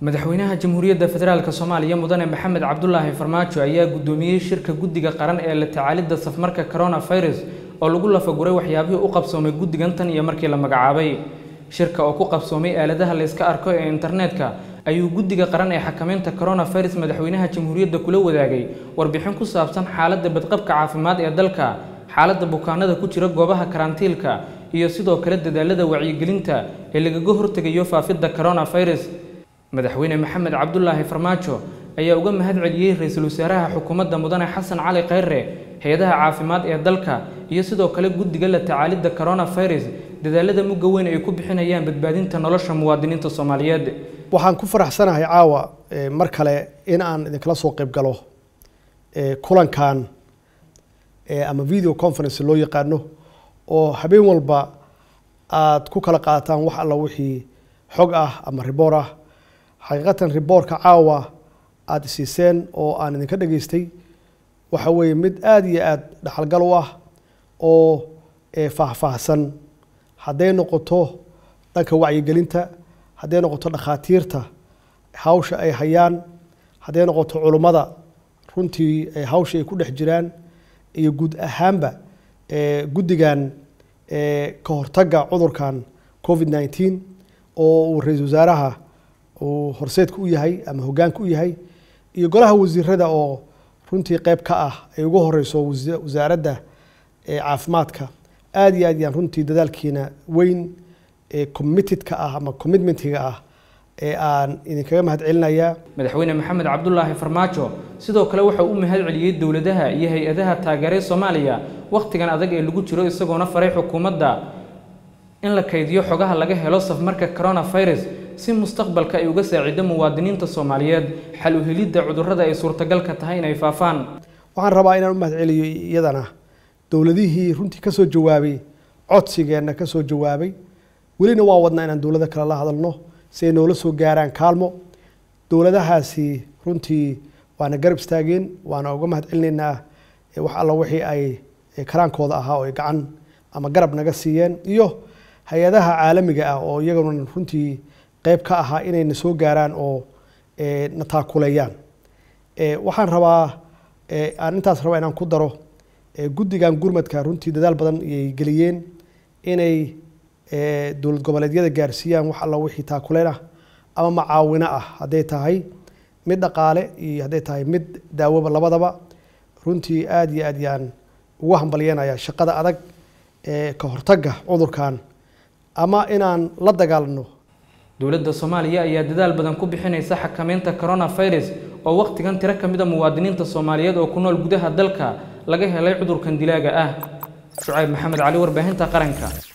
madaxweynaha jamhuuriyadda federaalka Soomaaliya mudane Maxamed Cabdullaahi Farmaajo ayaa gudoomiyay shirka guddiga qaran ee la tacaalidda safmarka coronavirus oo lagu lafaguray waxyaabihii u qabsoomay guddigan tan iyo markii la magacaabay shirka oo ku qabsoomay aaladaha la iska arko ee internetka ayuu guddiga qaran ee xakameynta coronavirus madaxweynaha jamhuuriyadda kula wadaagay warbixin ku saabsan xaaladda badqabka caafimaad ee dalka xaaladda bukaanada ku jira goobaha karantiilka iyo sidoo kale dadaalada wacyigelinta ee lagaga hortagayo faafidda coronavirus madaxweyne Maxamed Cabdullaahi Farmaajo ayaa uga mahad celiyay ra'iisul wasaaraha xukuumadda mudane Xasan Cali Khayre hay'adaha caafimaad ee dalka iyo sidoo kale guddiga la tacaalidda coronavirus dadaalada mugga weyn ay ku bixinayaan badbaadinta nolosha muwaadiniinta Soomaaliyeed waxaan ku faraxsanahay caawa mar kale in aan idinkala soo qayb galo kulankan ama video conference loo yaqaano oo habeen walba aad ku kala qaataan wax alla wixii xog ah ama report ah xaqiiqatan reportka caawa aad siiseen oo aan idinka dhageystay waxa weeye mid aad iyo aad dhaxalgal u ah oo faahfaahsan hadday noqoto dhanka wacyigelinta hadday noqoto dhakhaatiirta hawsha ay hayaan hadday noqoto culummada runtii hawsha ay ku dhex jiraan iyo guud ahaanba guddigan ka hortagga cudurkan COVID-19 oo uu ra'iisul wasaaraha uu horseedka u yahay ama hoggaanka u yahay iyo golaha wasiirada oo runtii qayb ka ah ay ugu horeyso wasaaradda caafimaadka aad iyo aad yaan runtii dadaalkiina weyn committed-ka ah ama commitment-ga ah aan idinkaga mahad celinayaa madaxweyne Maxamed Cabdullaahi Farmaajo sidoo kale waxa uu mahad celiyay dawladaha iyo hay'adaha taageeray Soomaaliya waqtigan adag ee lagu jiro isagoona faray xukuumadda in la kaydiyo xogaha laga helo safmarka coronavirus si mustaqbalka ay uga saacido muwaadiniinta Soomaaliyeed xal u helidda cudurrada ay suurtagalka tahay inay faafaan waxaan rabaa inaan u mahad celiyo iyadana dawladihii runtii ka soo jawaabay codsigeena ka soo jawaabay welina waa wadnaa inaan dawladda kala la hadalno si ay noola soo gaaraan kaalmo dawladahaasi runtii waana garab istaageen waana uga mahad celinaynaa wax alla wixii ay karaankooda ahaa oo ay gacan ama garab naga siiyeen iyo hay'adaha caalamiga ah oo iyaguna runtii qayb ka ahaa inay soo gaaraan oo na taakuleeyaan waxaan rabaa aan intaas rabaa inaan ku daro guddigan gurmadka runtii dadaal badan ay geliyeen inay dowlad goboleedyada gaarsiiyaan wax alla wixii taakuleen ah ama macaawino ah hadday tahay mid dhaqaale iyo hadday tahay mid daawoba labadaba runtii aad iyo aad yaan ugu hambalyeynaya shaqada adag ka hortagga cudurkan ama inaan la dagaalano dawladda Soomaaliya ayaa dadaal badan ku bixinaysa xakameynta coronavirus oo waqtigan tiro kamid ah muwaadiniinta Soomaaliyeed oo ku nool gudaha dalka laga helay cudurkan dilaaga ah Shucayb Maxamed Cali warbaahinta qaranka